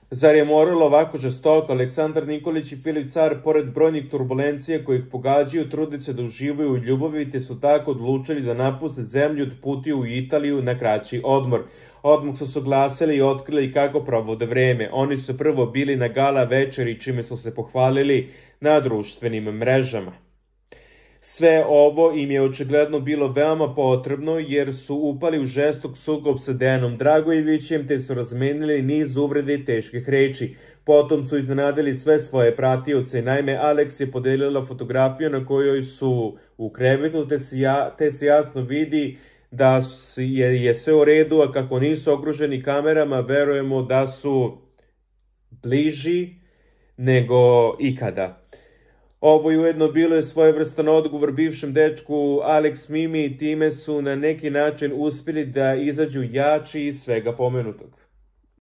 Zar je moralo ovako žestoko? Aleksandar Nikolić i Filip Car, pored brojnih turbulencija koje ih pogađaju, trude se da uživaju u ljubavi, te su tako odlučili da napuste zemlju i otputuju u Italiju na kraći odmor. Odmah su se oglasili i otkrili kako provode vreme. Oni su prvo bili na gala večeri, čime su se pohvalili na društvenim mrežama. Sve ovo im je očigledno bilo veoma potrebno jer su upali u žestok sukob sa Dejanom Dragojevićem te su razmenili niz uvrede i teških reči. Potom su iznenadili sve svoje pratioce. Naime, Aleks je podelila fotografiju na kojoj su u krevetu te se jasno vidi da je sve u redu, a kako nisu okruženi kamerama, verujemo da su bliži nego ikada. Ovo je ujedno bilo svojevrstan odgovor bivšem dečku Aleks Mimi i time su na neki način uspjeli da izađu jači iz svega pomenutog.